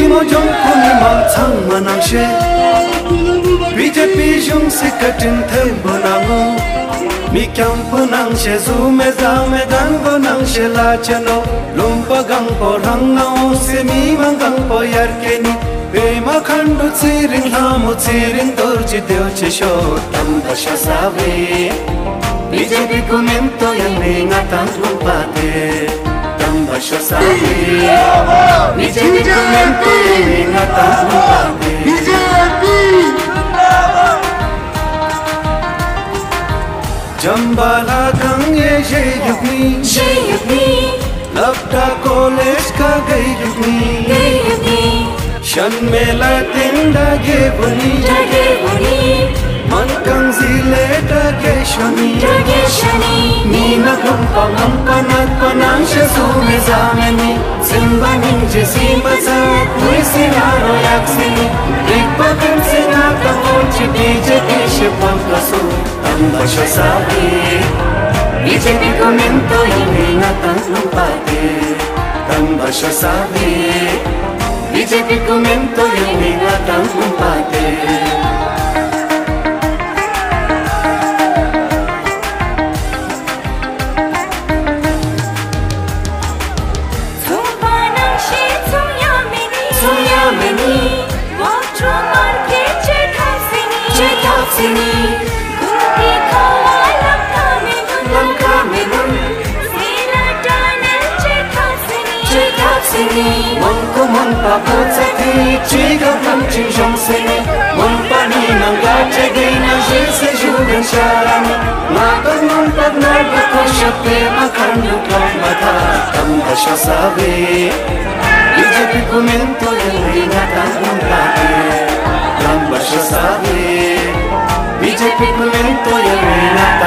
mojong kuni mang chang manang she BJP jung se katin thai bonango mi kyam punang she zu me za me dan bonang she la chano lumpa gang po rang nao se mi mang gang po yar ke ni be ma khandu chiring hamu chiring tor chi deu che sho tam da sha sabe BJP kumento yang ninga tan lumpa te tam da sha sabe BJP kumento yang ninga tan lumpa te BJP Jambala gange ye yugni Labda college ka gay yugni Shan mela tinda ge buni Man kang zile da ge shani Nina gumpa gampa nat panang she sume zameni Simba ninje simba sa Tui sinaro yaksini Rikpa kim sinata mochi BJP she pampasu Tamba sha sabi BJP komento ingatan lumpate Tamba sha sabi BJP komento ingatan lumpate Mon ko mon pa po sa thi chi ga tam chi jong se ni mon pa ni nang ga che ge na ji se ju gan sha ma ta mon pa na ga ko sha pe ma kan lu ko ma tha tam da sha sa ve BJP komento ye na ta mon pa tam ba sha sa ve BJP komento ye na